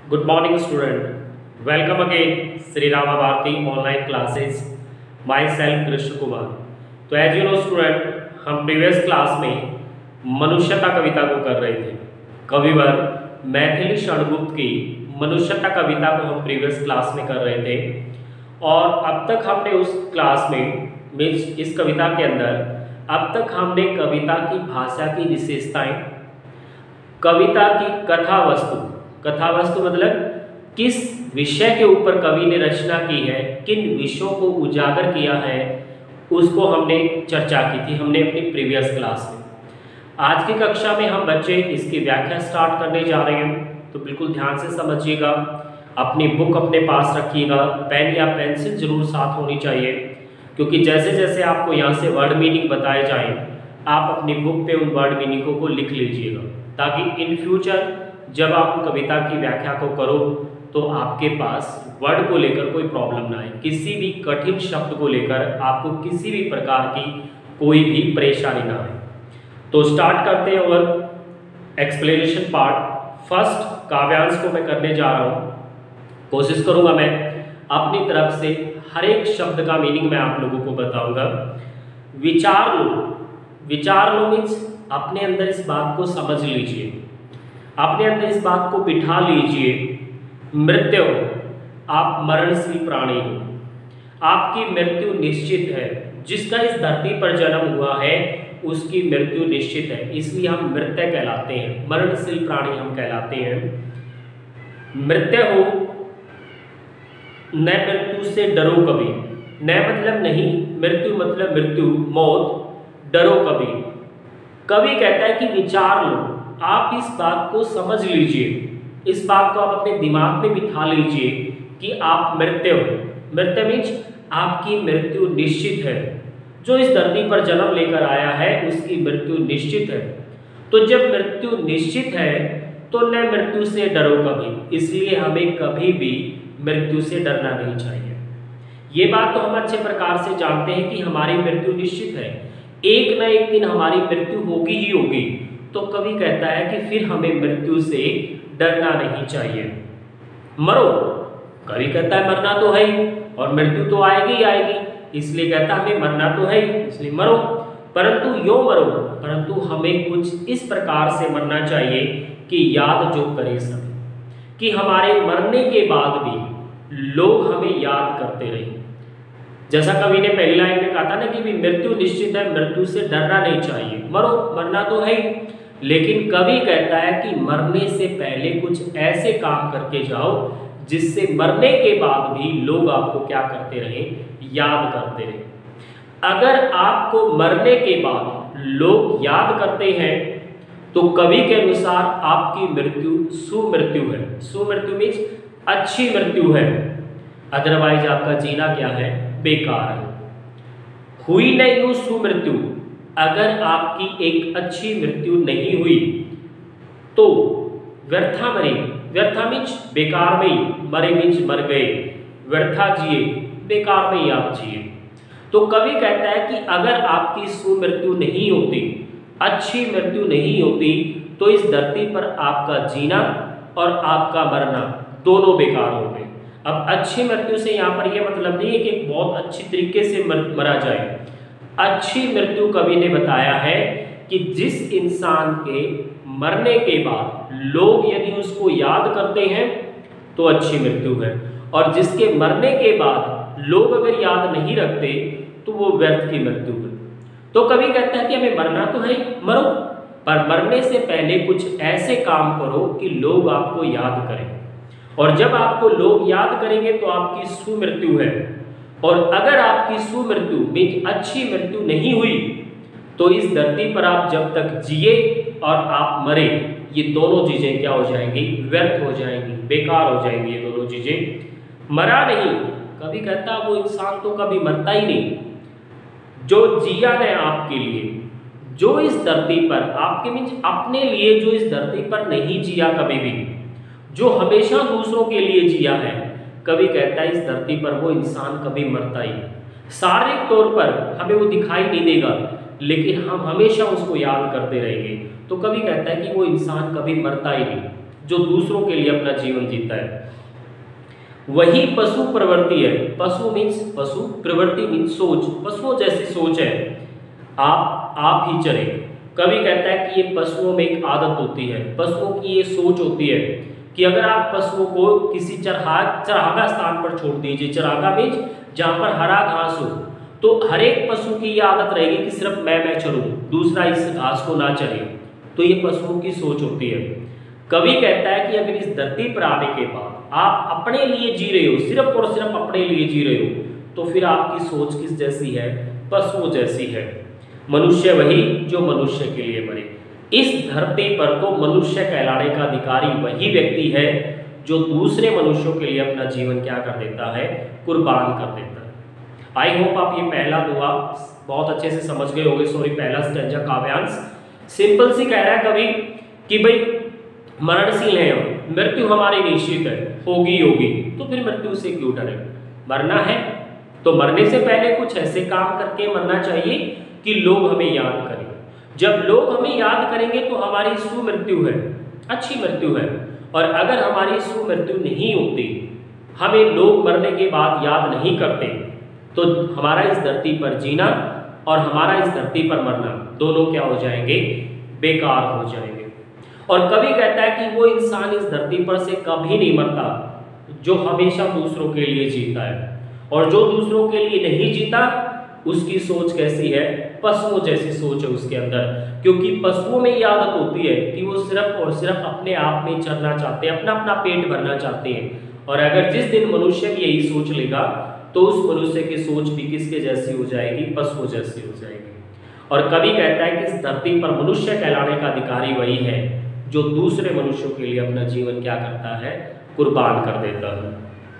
Good morning, student. Welcome again, Sri Rama Bharati online classes. Myself, Krishna Kumar. तो as you know student, हम previous class में मनुष्यता कविता को कर रहे थे। कविवर मैथिली शरणगुप्त की मनुष्यता कविता को हम प्रीवियस क्लास में कर रहे थे और अब तक हमने उस क्लास में इस कविता के अंदर अब तक हमने कविता की भाषा की विशेषताएं, कविता की कथा वस्तु मतलब किस विषय के ऊपर कवि ने रचना की है, किन विषयों को उजागर किया है, उसको हमने चर्चा की थी हमने अपनी प्रीवियस क्लास में। आज की कक्षा में हम बच्चे इसकी व्याख्या स्टार्ट करने जा रहे हैं, तो बिल्कुल ध्यान से समझिएगा। अपनी बुक अपने पास रखिएगा, पेन या पेंसिल जरूर साथ होनी चाहिए, क्योंकि जैसे जैसे आपको यहाँ से वर्ड मीनिंग बताए जाएं, आप अपनी बुक पे उन वर्ड मीनिंगों को लिख लीजिएगा, ताकि इन फ्यूचर जब आप कविता की व्याख्या को करो तो आपके पास वर्ड को लेकर कोई प्रॉब्लम ना आए, किसी भी कठिन शब्द को लेकर आपको किसी भी प्रकार की कोई भी परेशानी ना आए। तो स्टार्ट करते हैं और एक्सप्लेनेशन पार्ट। फर्स्ट काव्यांश को मैं करने जा रहा हूँ। कोशिश करूँगा मैं अपनी तरफ से हर एक शब्द का मीनिंग मैं आप लोगों को बताऊँगा। विचार लो मीन्स अपने अंदर इस बात को समझ लीजिए, अपने अंदर इस बात को बिठा लीजिए। मृत्यु, आप मरणशील प्राणी हो, आपकी मृत्यु निश्चित है। जिसका इस धरती पर जन्म हुआ है उसकी मृत्यु निश्चित है, इसलिए हम मृत्यु कहलाते हैं, मरणशील प्राणी हम कहलाते हैं। मृत्यु हो, न मृत्यु से डरो कभी, न मतलब नहीं, मृत्यु मतलब मृत्यु, मौत, डरो कभी। कवि कहता है कि विचार लो, आप इस बात को समझ लीजिए, इस बात को आप अपने दिमाग में बिठा लीजिए कि आप मृत्यु मीन्स आपकी मृत्यु निश्चित है। जो इस धरती पर जन्म लेकर आया है उसकी मृत्यु निश्चित है। तो जब मृत्यु निश्चित है तो न मृत्यु से डरो कभी, इसलिए हमें कभी भी मृत्यु से डरना नहीं चाहिए। ये बात तो हम अच्छे प्रकार से जानते हैं कि हमारी मृत्यु निश्चित है, एक न एक दिन हमारी मृत्यु होगी ही होगी। तो कवि कहता है कि फिर हमें मृत्यु से डरना नहीं चाहिए। मरो, कवि कहता है मरना तो है ही और मृत्यु तो आएगी ही आएगी, इसलिए कहता है हमें मरना तो है ही, इसलिए मरो। परंतु यो मरो, परंतु हमें कुछ इस प्रकार से मरना चाहिए कि याद जो करे सब, कि हमारे मरने के बाद भी लोग हमें याद करते रहें। जैसा कवि ने पहली लाइन में कहा था ना कि भी मृत्यु निश्चित है, मृत्यु से डरना नहीं चाहिए। मरो, मरना तो है ही, लेकिन कवि कहता है कि मरने से पहले कुछ ऐसे काम करके जाओ जिससे मरने के बाद भी लोग आपको क्या करते रहे, याद करते रहे। अगर आपको मरने के बाद लोग याद करते हैं तो कवि के अनुसार आपकी मृत्यु सुमृत्यु है। सुमृत्यु मीन्स अच्छी मृत्यु है, अदरवाइज आपका जीना क्या है, बेकार है। हुई नहीं हो सुमृत्यु, अगर आपकी एक अच्छी मृत्यु नहीं हुई तो व्यर्था मरे, व्यर्था मीन्स बेकार में ही, मरे मीन्स मर गए, व्यर्था जिए, बेकार में ही आप जिए। तो कवि कहता है कि अगर आपकी सुमृत्यु नहीं होती, अच्छी मृत्यु नहीं होती, तो इस धरती पर आपका जीना और आपका मरना दोनों बेकार हो गए। अब अच्छी मृत्यु से यहाँ पर यह मतलब नहीं है कि बहुत अच्छी तरीके से मरा जाए। अच्छी मृत्यु कवि ने बताया है कि जिस इंसान के मरने के बाद लोग यदि उसको याद करते हैं तो अच्छी मृत्यु है, और जिसके मरने के बाद लोग अगर याद नहीं रखते तो वो व्यर्थ की मृत्यु है। तो कवि कहता है कि हमें मरना तो है, मरो, पर मरने से पहले कुछ ऐसे काम करो कि लोग आपको याद करें, और जब आपको लोग याद करेंगे तो आपकी सुमृत्यु है। और अगर आपकी सुमृत्यु मीन्स अच्छी मृत्यु नहीं हुई तो इस धरती पर आप जब तक जिए और आप मरे, ये दोनों चीजें क्या हो जाएंगी, व्यर्थ हो जाएंगी, बेकार हो जाएंगी ये दोनों चीजें। मरा नहीं, कभी कहता वो इंसान तो कभी मरता ही नहीं जो जिया ने आपके लिए, जो इस धरती पर आपके मीन्स अपने लिए, जो इस धरती पर नहीं जिया कभी भी, जो हमेशा दूसरों के लिए जिया है, कवि कहता है इस धरती पर वो इंसान कभी मरता ही नहीं। शारीरिक तौर पर हमें वो दिखाई नहीं देगा, लेकिन हम हमेशा उसको याद करते रहेंगे। तो कवि कहता है कि वो इंसान कभी मरता ही नहीं, जो दूसरों के लिए अपना जीवन जीता है। वही पशु प्रवृत्ति है। पशु मीन्स पशु, प्रवृत्ति मीन्स सोच, पशुओं जैसी सोच है। आप ही चरे। कवि कहता है कि ये पशुओं में एक आदत होती है, पशुओं की ये सोच होती है कि अगर आप पशुओं को किसी चरागा स्थान पर छोड़ दीजिए, चरागा मीन्स जहाँ पर हरा घास हो, तो हर एक पशु की ये आदत रहेगी कि सिर्फ मैं चरूं, दूसरा इस घास को ना चरे। तो ये पशुओं की सोच होती है। कवि कहता है कि अगर इस धरती पर आने के बाद आप अपने लिए जी रहे हो, सिर्फ और सिर्फ अपने लिए जी रहे हो, तो फिर आपकी सोच किस जैसी है? पशुओं जैसी है। मनुष्य वही जो मनुष्य के लिए मरे। इस धरती पर तो मनुष्य कहलाने का अधिकारी वही व्यक्ति है जो दूसरे मनुष्यों के लिए अपना जीवन क्या कर देता है? कुर्बान कर देता है। आई होप आप ये पहला दुआ बहुत अच्छे से समझ गए होंगे। सॉरी, पहला स्टैंजा काव्यांश सिंपल सी कह रहा है कवि कि भाई मरणशील है हम, मृत्यु हमारी निश्चित है, होगी, तो फिर मृत्यु से क्यों डरे? मरना है तो मरने से पहले कुछ ऐसे काम करके मरना चाहिए कि लोग हमें याद करें। जब लोग हमें याद करेंगे तो हमारी सुमृत्यु है, अच्छी मृत्यु है। और अगर हमारी सुमृत्यु नहीं होती, हमें लोग मरने के बाद याद नहीं करते, तो हमारा इस धरती पर जीना और हमारा इस धरती पर मरना दोनों क्या हो जाएंगे? बेकार हो जाएंगे। और कवि कहता है कि वो इंसान इस धरती पर से कभी नहीं मरता जो हमेशा दूसरों के लिए जीता है, और जो दूसरों के लिए नहीं जीता उसकी सोच कैसी है? पशुओं जैसी सोच है उसके अंदर। क्योंकि पशुओं में ये आदत होती है कि वो सिर्फ और सिर्फ अपने आप में चरना चाहते हैं, अपना अपना पेट भरना चाहते हैं। और अगर जिस दिन मनुष्य भी यही सोच लेगा तो उस मनुष्य की सोच भी किसके जैसी हो जाएगी? पशुओं जैसी हो जाएगी। और कवि कहता है कि इस धरती पर मनुष्य कहलाने का अधिकारी वही है जो दूसरे मनुष्यों के लिए अपना जीवन क्या करता है? कुर्बान कर देता है।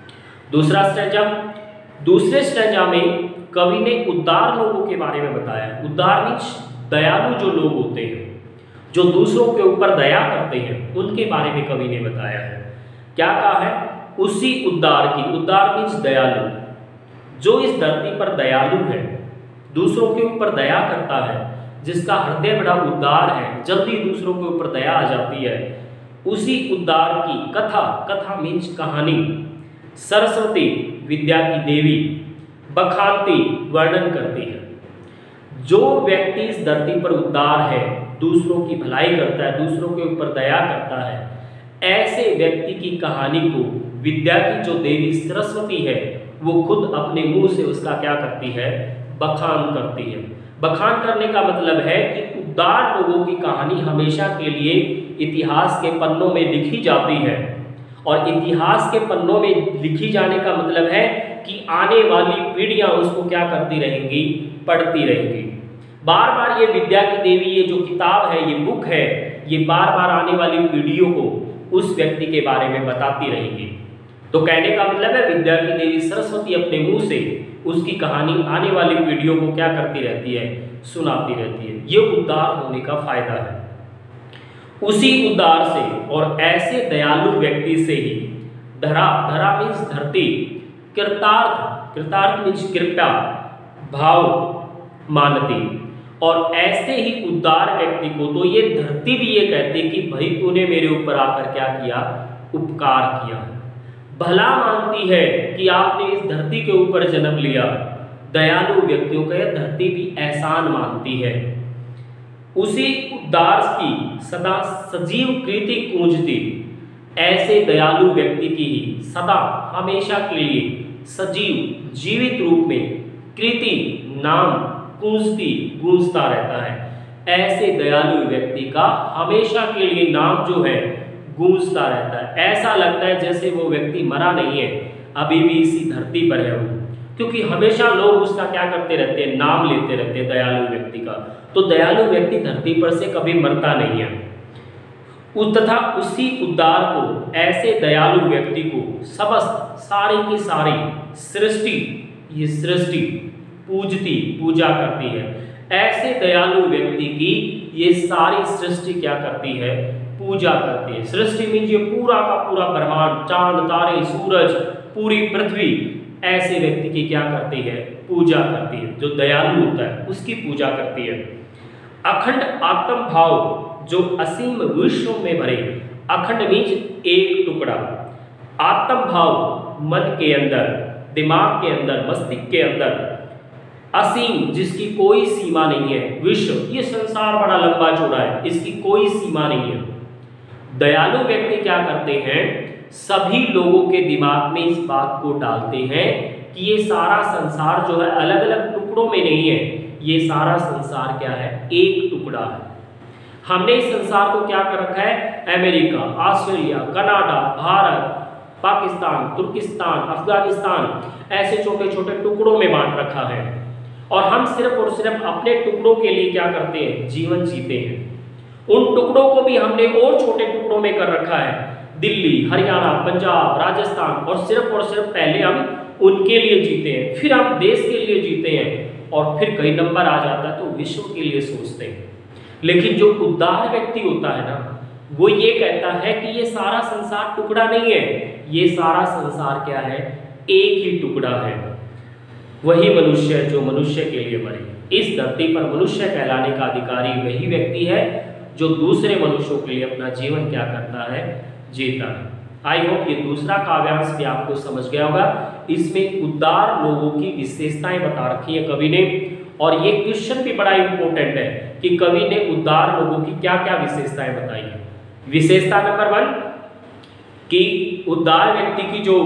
दूसरा स्टैंजा, दूसरे स्टैंजा में कवि ने उदार लोगों के बारे में बताया। उदार मीन्स दयालु जो लोग होते हैं, जो दूसरों के ऊपर दया करते हैं, उनके बारे में कवि ने बताया है। क्या कहा है? उसी उदार की, उदार मीन्स दयालु, जो इस धरती पर दयालु है, दूसरों के ऊपर दया करता है, जिसका हृदय बड़ा उदार है, जल्दी दूसरों के ऊपर दया आ जाती है, उसी उदार की कथा, कथा मीन्स कहानी, सरस्वती विद्या की देवी बखानती वर्णन करती है। जो व्यक्ति इस धरती पर उदार है, दूसरों की भलाई करता है, दूसरों के ऊपर दया करता है, ऐसे व्यक्ति की कहानी को विद्या की जो देवी सरस्वती है वो खुद अपने मुंह से उसका क्या करती है? बखान करती है। बखान करने का मतलब है कि उदार लोगों की कहानी हमेशा के लिए इतिहास के पन्नों में लिखी जाती है। और इतिहास के पन्नों में लिखी जाने का मतलब है कि आने वाली पीढ़ियां उसको क्या करती रहेंगी? पढ़ती रहेंगी। बार बार ये विद्या की देवी, ये जो किताब है, ये बुक है, ये बार बार आने वाली पीढ़ियों को उस व्यक्ति के बारे में बताती रहेंगी। तो कहने का मतलब है विद्या की देवी सरस्वती अपने मुंह से उसकी कहानी आने वाली पीढ़ियों को क्या करती रहती है? सुनाती रहती है। ये उदार होने का फायदा है। उसी उदार से और ऐसे दयालु व्यक्ति से ही धरा, धरा मीन्स धरती, कृतार्थ, कृतार्थ मीन्स कृपया भाव मानती। और ऐसे ही उदार व्यक्ति को तो ये धरती भी ये कहती कि भाई तूने मेरे ऊपर आकर क्या किया? उपकार किया। भला मानती है कि आपने इस धरती के ऊपर जन्म लिया। दयालु व्यक्तियों का यह धरती भी एहसान मानती है। उसी उदार की सदा सजीव कृति गूंजती। ऐसे दयालु व्यक्ति की ही सदा हमेशा के लिए सजीव जीवित रूप में कृति नाम गूंजता रहता है। ऐसे दयालु व्यक्ति का हमेशा के लिए नाम जो है गूंजता रहता है। ऐसा लगता है जैसे वो व्यक्ति मरा नहीं है, अभी भी इसी धरती पर है वो, क्योंकि हमेशा लोग उसका क्या करते रहते हैं? नाम लेते रहते हैं दयालु व्यक्ति का। तो दयालु व्यक्ति धरती पर से कभी मरता नहीं है। तथा उसी उदार को, ऐसे दयालु व्यक्ति को समस्त सारी की सारी सृष्टि, ये सृष्टि पूजती, पूजा करती है। ऐसे दयालु व्यक्ति की ये सारी सृष्टि क्या करती है? पूजा करती है। सृष्टि मीन्स ये पूरा का पूरा ब्रह्मांड, चांद तारे सूरज पूरी पृथ्वी ऐसे व्यक्ति की क्या करती है? पूजा करती है। जो दयालु होता है उसकी पूजा करती है। अखंड आत्म भाव जो असीम विश्व में भरे अखंड मीन्स एक टुकड़ा। आत्म भाव मन के अंदर, दिमाग के अंदर, मस्तिष्क के अंदर। असीम जिसकी कोई सीमा नहीं है। विश्व ये संसार बड़ा लंबा चौड़ा है, इसकी कोई सीमा नहीं है। दयालु व्यक्ति क्या करते हैं, सभी लोगों के दिमाग में इस बात को डालते हैं कि ये सारा संसार जो है अलग अलग टुकड़ों में नहीं है, ये सारा संसार क्या है, एक टुकड़ा है। हमने इस संसार को क्या कर रखा है, America, Australia, Canada, Bharat, Pakistan, Turkistan, Afghanistan, ऐसे छोटे छोटे टुकड़ों में बांट रखा है। और हम सिर्फ और सिर्फ अपने टुकड़ों के लिए क्या करते हैं, जीवन जीते हैं। उन टुकड़ों को भी हमने और छोटे टुकड़ों में कर रखा है, दिल्ली, हरियाणा, पंजाब, राजस्थान, और सिर्फ पहले हम उनके लिए जीते हैं, फिर हम देश के लिए जीते हैं, और फिर कई नंबर आ जाता है तो विश्व के लिए सोचते हैं। लेकिन जो उदार व्यक्ति होता है ना, वो ये कहता है कि ये सारा संसार टुकड़ा नहीं है, ये सारा संसार क्या है, एक ही टुकड़ा है। वही मनुष्य जो मनुष्य के लिए मरे। इस धरती पर मनुष्य कहलाने का अधिकारी वही व्यक्ति है जो दूसरे मनुष्यों के लिए अपना जीवन क्या करता है, जीता है। आई होप ये दूसरा काव्यांश भी आपको समझ गया होगा। इसमें उदार लोगों की विशेषताएं बता रखी है कवि ने, और ये क्वेश्चन भी बड़ा इंपॉर्टेंट है कि कवि ने उदार लोगों की क्या क्या विशेषताएं बताई है। विशेषता नंबर 1 कि उदार व्यक्ति की जो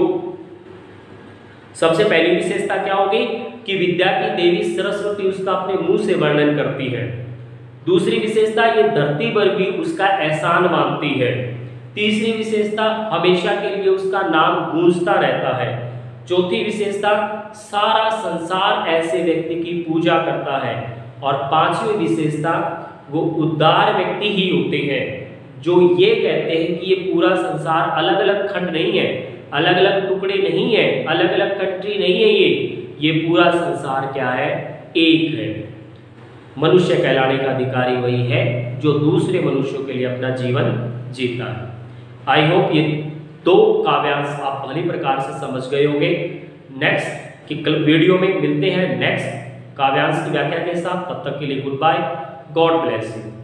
सबसे पहली विशेषता क्या होगी कि विद्या की देवी सरस्वती उसका अपने मुंह से वर्णन करती है। दूसरी विशेषता, ये धरती पर भी उसका एहसान मानती है। तीसरी विशेषता, हमेशा के लिए उसका नाम गूंजता रहता है। चौथी विशेषता, सारा संसार ऐसे व्यक्ति की पूजा करता है। और पांचवी विशेषता, वो उदार व्यक्ति ही होते हैं जो ये कहते हैं कि ये पूरा संसार अलग अलग खंड नहीं है, अलग अलग टुकड़े नहीं है, अलग अलग कंट्री नहीं है, ये पूरा संसार क्या है, एक है। मनुष्य कहलाने का अधिकारी वही है जो दूसरे मनुष्यों के लिए अपना जीवन जीता है। आई होप ये 2 काव्यांश आप भली प्रकार से समझ गए होंगे। नेक्स्ट की वीडियो में मिलते हैं नेक्स्ट काव्यांश की व्याख्या के साथ। तब तक के लिए good bye, God bless you.